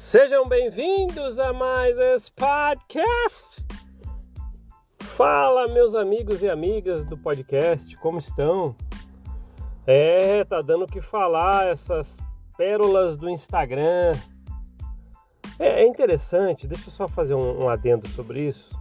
Sejam bem-vindos a mais esse podcast. Fala, meus amigos e amigas do podcast, como estão? Tá dando o que falar essas pérolas do Instagram. É interessante, deixa eu só fazer um adendo sobre isso.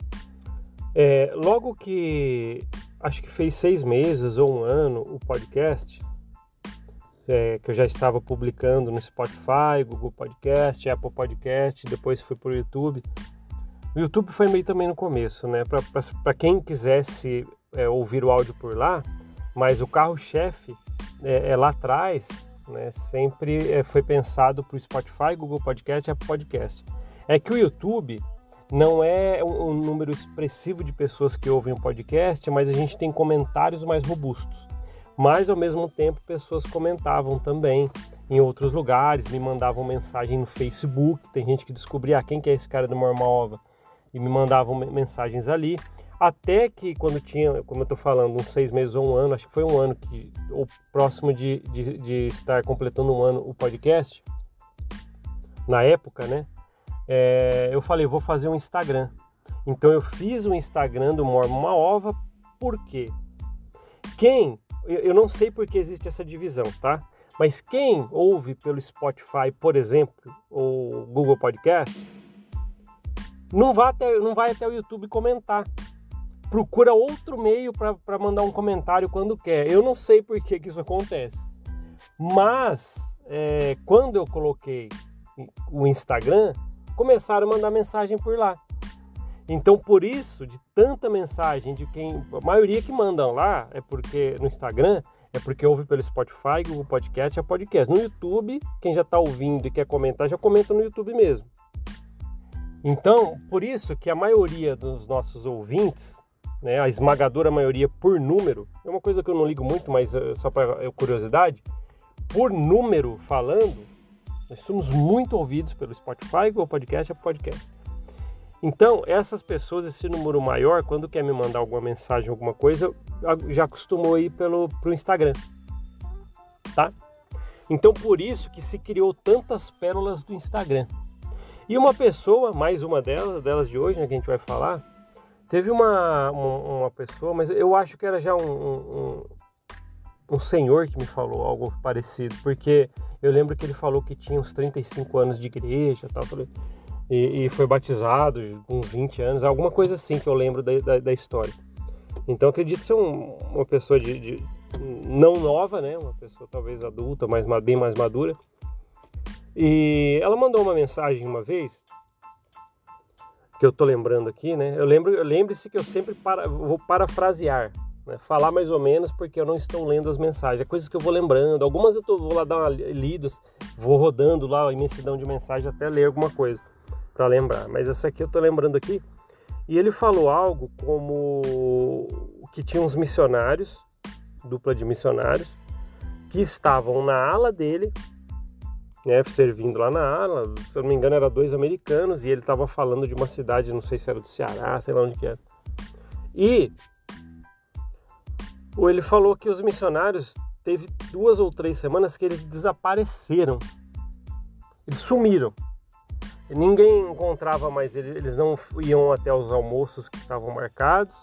Logo que, acho que fez 6 meses ou 1 ano o podcast, que eu já estava publicando no Spotify, Google Podcast, Apple Podcast, depois fui para o YouTube. O YouTube foi meio também no começo, né? Para quem quisesse ouvir o áudio por lá, mas o carro-chefe lá atrás, né? Sempre foi pensado para o Spotify, Google Podcast e Apple Podcast. É que o YouTube não é um número expressivo de pessoas que ouvem o podcast, mas a gente tem comentários mais robustos. Mas, ao mesmo tempo, pessoas comentavam também em outros lugares, me mandavam mensagem no Facebook. Tem gente que descobria quem que é esse cara do Mormova e me mandavam mensagens ali. Até que quando tinha, como eu estou falando, uns 6 meses ou 1 ano, acho que foi 1 ano, ou próximo de estar completando 1 ano o podcast, na época, né? Eu falei, vou fazer um Instagram. Então eu fiz um Instagram do Mormova. Por quê? Eu não sei porque existe essa divisão, tá? Mas quem ouve pelo Spotify, por exemplo, ou Google Podcast, não vai até o YouTube comentar. Procura outro meio para mandar um comentário quando quer. Eu não sei por que isso acontece. Mas, quando eu coloquei o Instagram, começaram a mandar mensagem por lá. Então, por isso, de tanta mensagem de a maioria que mandam lá no Instagram, é porque ouve pelo Spotify, Google Podcast e Podcast. No YouTube, quem já está ouvindo e quer comentar, já comenta no YouTube mesmo. Então, por isso que a maioria dos nossos ouvintes, né, a esmagadora maioria por número, é uma coisa que eu não ligo muito, mas só para curiosidade, por número falando, nós somos muito ouvidos pelo Spotify, Google Podcast e Podcast. Então, essas pessoas, esse número maior, quando quer me mandar alguma mensagem, alguma coisa, já costumou ir pro Instagram, tá? Então, por isso que se criou tantas pérolas do Instagram. E uma pessoa, mais uma delas de hoje, né, que a gente vai falar, teve uma pessoa, mas eu acho que era já um senhor que me falou algo parecido, porque eu lembro que ele falou que tinha uns 35 anos de igreja e tal, e foi batizado com 20 anos, alguma coisa assim que eu lembro da história. Então acredito ser uma pessoa de não nova, né? Uma pessoa talvez adulta, bem mais madura. E ela mandou uma mensagem uma vez, que eu tô lembrando aqui, né? Lembre-se que eu sempre vou parafrasear, né? Falar mais ou menos, porque eu não estou lendo as mensagens. É coisas que eu vou lembrando. Algumas vou lá dar uma lida, vou rodando lá a imensidão de mensagem até ler alguma coisa para lembrar, mas essa aqui eu tô lembrando aqui. E ele falou algo como que tinha uns missionários, dupla de missionários, que estavam na ala dele, né, servindo lá na ala. Se eu não me engano, eram 2 americanos, e ele estava falando de uma cidade, não sei se era do Ceará, sei lá onde que era. E ele falou que os missionários teve 2 ou 3 semanas que eles desapareceram, eles sumiram. Ninguém encontrava mais eles não iam até os almoços que estavam marcados,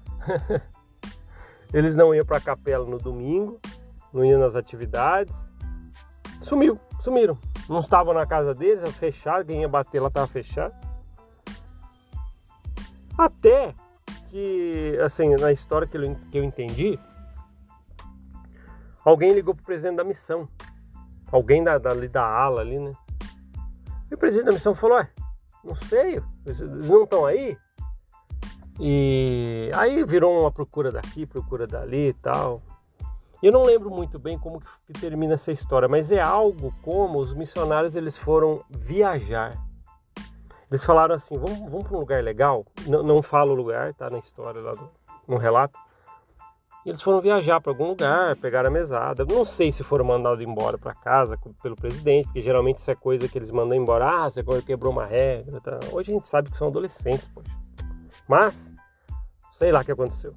eles não iam para a capela no domingo, não iam nas atividades, sumiram, não estavam na casa deles, era fechado, quem ia bater lá estava fechado. Até que, assim, na história que eu entendi, alguém ligou para o presidente da missão, alguém da ala ali, né? E o presidente da missão falou, não sei, eles não estão aí? E aí virou uma procura daqui, procura dali e tal. E eu não lembro muito bem como que termina essa história, mas é algo como os missionários eles foram viajar. Eles falaram assim, vamos para um lugar legal? Não falo o lugar, tá na história lá no relato. E eles foram viajar para algum lugar, pegaram a mesada. Não sei se foram mandados embora para casa pelo presidente, porque geralmente isso é coisa que eles mandam embora. Você quebrou uma regra. Tá. Hoje a gente sabe que são adolescentes, poxa. Mas, sei lá o que aconteceu.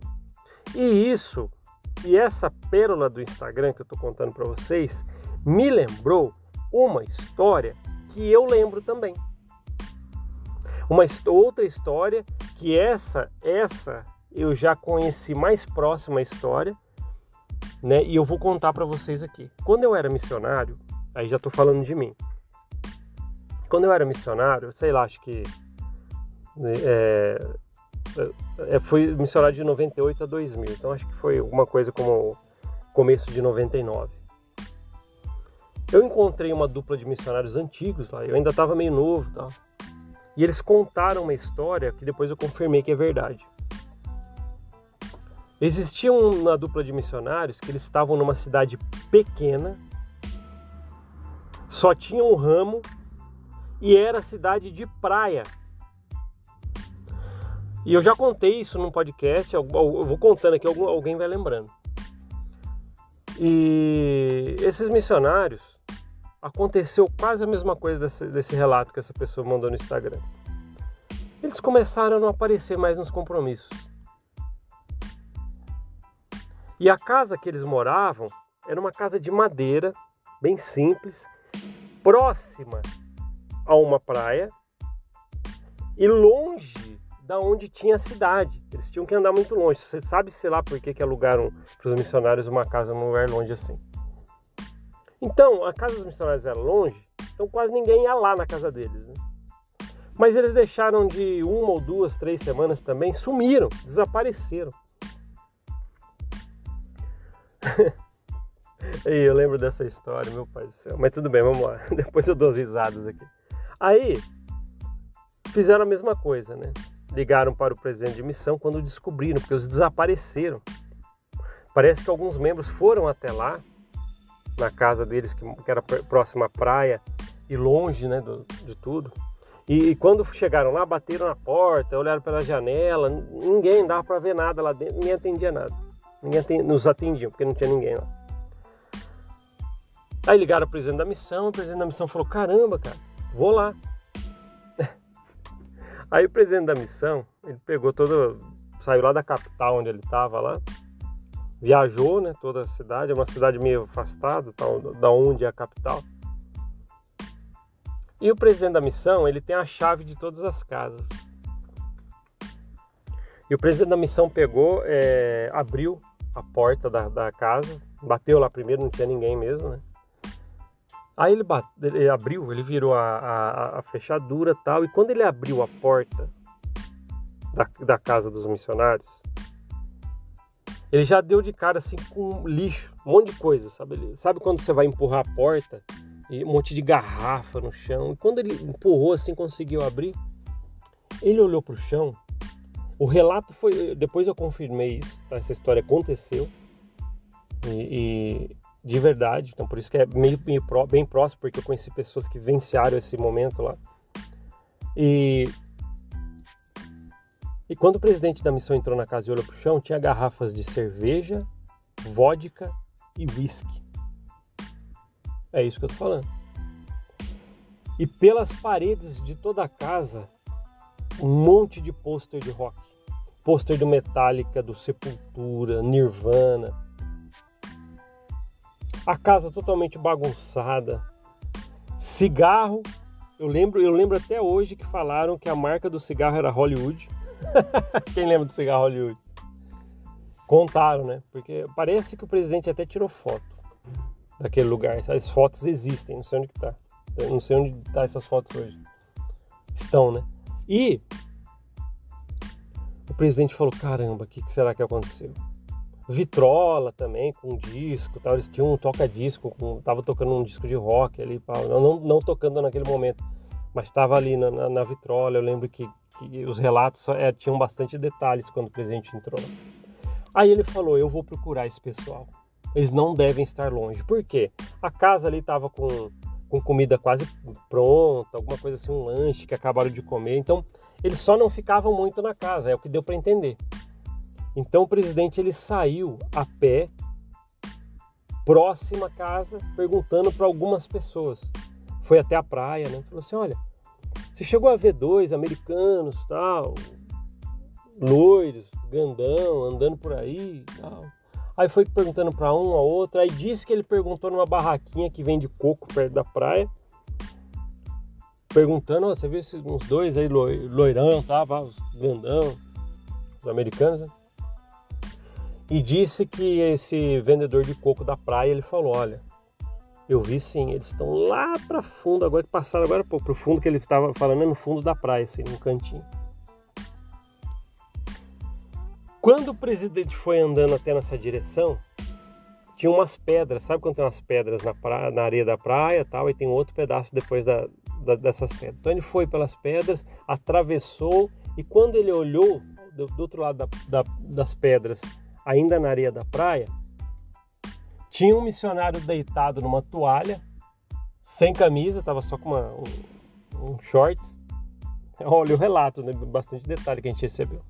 E essa pérola do Instagram que eu estou contando para vocês, me lembrou uma história que eu lembro também. Uma outra história que essa eu já conheci mais próxima a história, né? E eu vou contar para vocês aqui. Quando eu era missionário, aí já tô falando de mim. Quando eu era missionário, sei lá, acho que fui missionário de 98 a 2000, então acho que foi alguma coisa como começo de 99. Eu encontrei uma dupla de missionários antigos lá, eu ainda estava meio novo e tal. E eles contaram uma história que depois eu confirmei que é verdade. Existia uma dupla de missionários que eles estavam numa cidade pequena, só tinha um ramo e era cidade de praia. E eu já contei isso num podcast, eu vou contando aqui, alguém vai lembrando. E esses missionários, aconteceu quase a mesma coisa desse relato que essa pessoa mandou no Instagram. Eles começaram a não aparecer mais nos compromissos. E a casa que eles moravam era uma casa de madeira, bem simples, próxima a uma praia e longe da onde tinha a cidade. Eles tinham que andar muito longe. Você sabe, sei lá, por que alugaram para os missionários uma casa num lugar longe assim. Então, a casa dos missionários era longe, então quase ninguém ia lá na casa deles, né? Mas eles deixaram de 1 ou 2, 3 semanas também, sumiram, desapareceram. E eu lembro dessa história, meu pai do céu. Mas tudo bem, vamos lá. Depois eu dou as risadas aqui. Aí, fizeram a mesma coisa, né? Ligaram para o presidente de missão quando descobriram, porque eles desapareceram. Parece que alguns membros foram até lá, na casa deles, que era próxima à praia e longe, né, de tudo. E quando chegaram lá, bateram na porta, olharam pela janela, ninguém dava para ver nada lá dentro, ninguém atendia nada. Ninguém nos atendia, porque não tinha ninguém lá. Aí ligaram para o presidente da missão, o presidente da missão falou, caramba, cara, vou lá. Aí o presidente da missão, ele saiu lá da capital onde ele estava lá, viajou, né, toda a cidade, é uma cidade meio afastada, da onde é a capital. E o presidente da missão, ele tem a chave de todas as casas. E o presidente da missão pegou, abriu a porta da casa, bateu lá primeiro, não tinha ninguém mesmo, né? Aí ele abriu, ele virou a fechadura e tal, e quando ele abriu a porta da casa dos missionários, ele já deu de cara assim com lixo, um monte de coisa, sabe? Sabe quando você vai empurrar a porta e um monte de garrafa no chão? E quando ele empurrou assim, conseguiu abrir, ele olhou pro chão. O relato foi, depois eu confirmei isso, tá? Essa história aconteceu e de verdade, então por isso que é bem próximo, porque eu conheci pessoas que vivenciaram esse momento lá. E quando o presidente da missão entrou na casa e olhou pro chão, tinha garrafas de cerveja, vodka e whisky. É isso que eu tô falando. E pelas paredes de toda a casa, um monte de pôster de rock. Pôster do Metallica, do Sepultura, Nirvana. A casa totalmente bagunçada. Cigarro. Eu lembro até hoje que falaram que a marca do cigarro era Hollywood. Quem lembra do cigarro Hollywood? Contaram, né? Porque parece que o presidente até tirou foto daquele lugar. As fotos existem, não sei onde que tá. Não sei onde tá essas fotos hoje. Estão, né? E o presidente falou, caramba, o que será que aconteceu? Vitrola também, com disco, tal. Eles tinham um toca-disco, tava tocando um disco de rock ali, não tocando naquele momento, mas estava ali na vitrola. Eu lembro que os relatos tinham bastante detalhes quando o presidente entrou. Aí ele falou, eu vou procurar esse pessoal. Eles não devem estar longe. Por quê? A casa ali estava com comida quase pronta, alguma coisa assim, um lanche que acabaram de comer. Então, eles só não ficavam muito na casa, é o que deu para entender. Então, o presidente ele saiu a pé, próxima à casa, perguntando para algumas pessoas. Foi até a praia, né? Falou assim, olha, você chegou a ver 2 americanos, tal, loiros, grandão, andando por aí, tal. Aí foi perguntando para um, a outro, aí disse que ele perguntou numa barraquinha que vende coco perto da praia. perguntando, você viu uns dois aí loirão, tá? Os grandão, os americanos, né? E disse que esse vendedor de coco da praia, ele falou, olha, eu vi sim, eles estão lá para fundo, agora que passaram agora pro fundo, que ele estava falando, no fundo da praia, assim, num cantinho. Quando o presidente foi andando até nessa direção, tinha umas pedras, sabe quando tem umas pedras na areia da praia e tal, e tem outro pedaço depois dessas pedras. Então ele foi pelas pedras, atravessou, e quando ele olhou do outro lado das pedras, ainda na areia da praia, tinha um missionário deitado numa toalha, sem camisa, estava só com um shorts. Olha o relato, né? Bastante detalhe que a gente recebeu.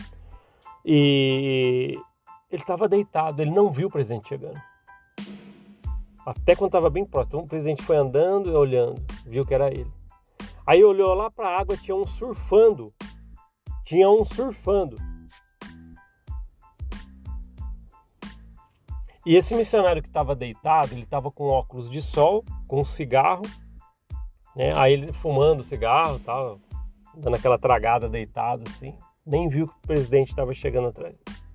E ele estava deitado, ele não viu o presidente chegando. Até quando estava bem próximo. Então, o presidente foi andando e olhando, viu que era ele. Aí olhou lá para a água, tinha um surfando. E esse missionário que estava deitado, ele estava com óculos de sol, com um cigarro, né? Aí ele fumando cigarro, tal, dando aquela tragada deitado assim. Nem viu que o presidente estava chegando atrás.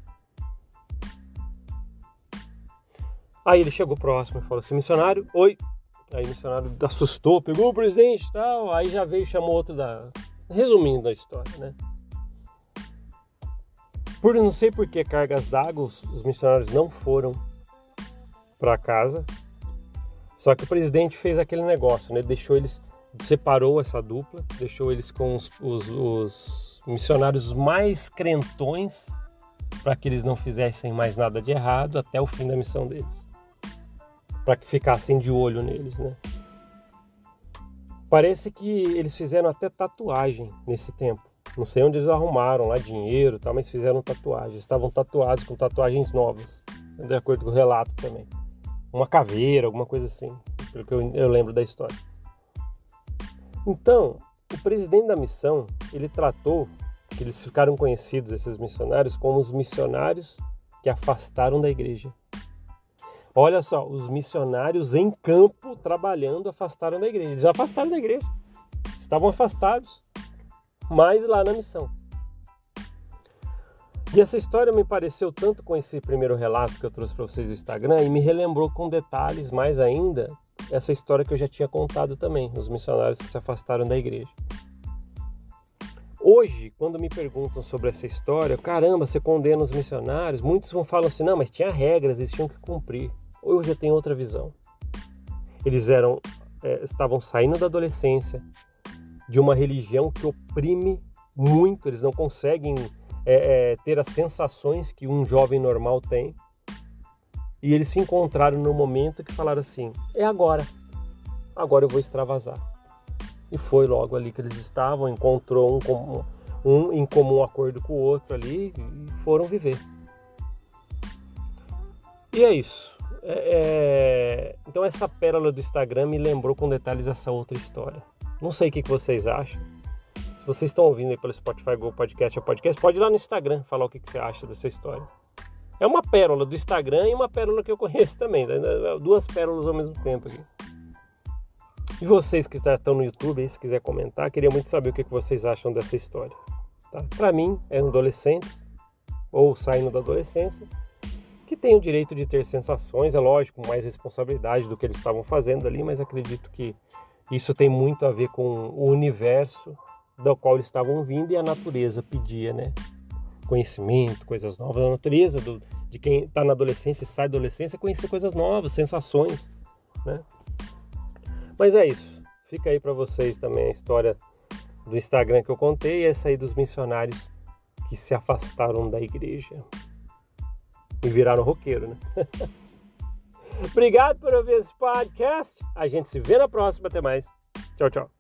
Aí ele chegou próximo e falou assim, missionário, oi. Aí o missionário assustou, pegou o presidente e tal. Aí já veio e chamou outro resumindo a história, né? Por não sei por que cargas d'água, os missionários não foram para casa. Só que o presidente fez aquele negócio, né? Separou essa dupla, deixou eles com os missionários mais crentões para que eles não fizessem mais nada de errado até o fim da missão deles. Para que ficassem de olho neles, né? Parece que eles fizeram até tatuagem nesse tempo. Não sei onde eles arrumaram lá dinheiro, tá, mas fizeram tatuagens. Estavam tatuados com tatuagens novas, de acordo com o relato também. Uma caveira, alguma coisa assim, pelo que eu lembro da história. Então, o presidente da missão, ele tratou, que eles ficaram conhecidos, esses missionários, como os missionários que afastaram da igreja. Olha só, os missionários em campo trabalhando afastaram da igreja. Eles afastaram da igreja. Estavam afastados, mas lá na missão. E essa história me pareceu tanto com esse primeiro relato que eu trouxe para vocês do Instagram e me relembrou com detalhes mais ainda essa história que eu já tinha contado também, os missionários que se afastaram da igreja. Hoje, quando me perguntam sobre essa história, caramba, você condena os missionários? Muitos vão falar assim, não, mas tinha regras, eles tinham que cumprir. Hoje eu tenho outra visão. Eles estavam saindo da adolescência, de uma religião que oprime muito, eles não conseguem ter as sensações que um jovem normal tem. E eles se encontraram no momento que falaram assim, é agora eu vou extravasar. E foi logo ali que eles estavam, encontrou um em comum acordo com o outro ali e foram viver. E é isso. Então essa pérola do Instagram me lembrou com detalhes essa outra história. Não sei o que vocês acham. Se vocês estão ouvindo aí pelo Spotify, Google Podcast ou Podcast, pode ir lá no Instagram falar o que você acha dessa história. É uma pérola do Instagram e uma pérola que eu conheço também. Duas pérolas ao mesmo tempo aqui. E vocês que estão no YouTube aí, se quiser comentar, queria muito saber o que vocês acham dessa história. Tá? Para mim, eram adolescentes, ou saindo da adolescência, que têm o direito de ter sensações, é lógico, com mais responsabilidade do que eles estavam fazendo ali, mas acredito que isso tem muito a ver com o universo do qual eles estavam vindo e a natureza pedia, né? Conhecimento, coisas novas. A natureza de quem está na adolescência e sai da adolescência é conhecer coisas novas, sensações, né? Mas é isso. Fica aí para vocês também a história do Instagram que eu contei e essa aí dos missionários que se afastaram da igreja e viraram roqueiro, né? Obrigado por ouvir esse podcast. A gente se vê na próxima. Até mais. Tchau, tchau.